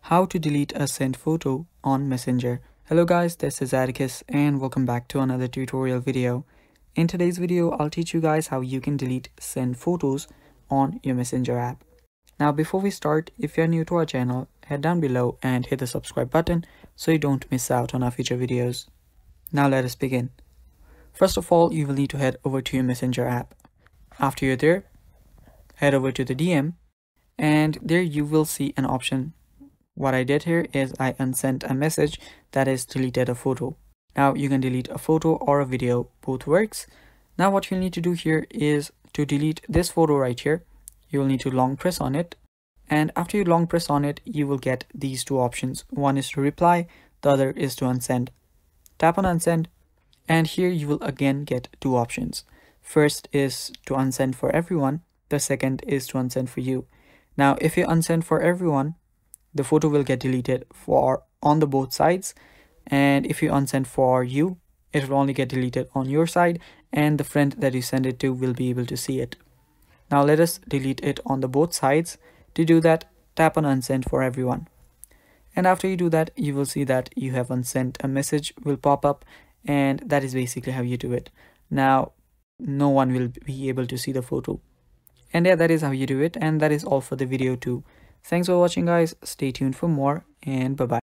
How to delete a sent photo on Messenger. Hello guys, this is Atticus and welcome back to another tutorial video. In today's video, I'll teach you guys how you can delete sent photos on your Messenger app. Now before we start, if you're new to our channel, head down below and hit the subscribe button so you don't miss out on our future videos. Now let us begin. First of all, you will need to head over to your Messenger app. After you're there, head over to the DM and there you will see an option. What I did here is I unsent a message, that is deleted a photo. Now you can delete a photo or a video, both works. Now what you'll need to do here is to delete this photo right here. You will need to long press on it, and after you long press on it, you will get these two options. One is to reply, the other is to unsend. Tap on unsend and here you will again get two options. First is to unsend for everyone, the second is to unsend for you. Now if you unsend for everyone, the photo will get deleted for on the both sides, and if you unsend for you, it will only get deleted on your side and the friend that you send it to will be able to see it. Now let us delete it on the both sides. To do that, tap on unsend for everyone, and after you do that, you will see that you have unsent a message will pop up, and that is basically how you do it. Now no one will be able to see the photo, and yeah, that is how you do it, and that is all for the video too. Thanks for watching guys, stay tuned for more, and bye bye.